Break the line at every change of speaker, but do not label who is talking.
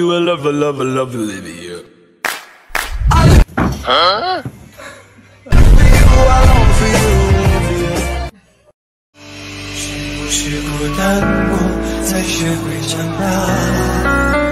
you, I love, I love, I love living you.
是不是孤单，我才学会长大。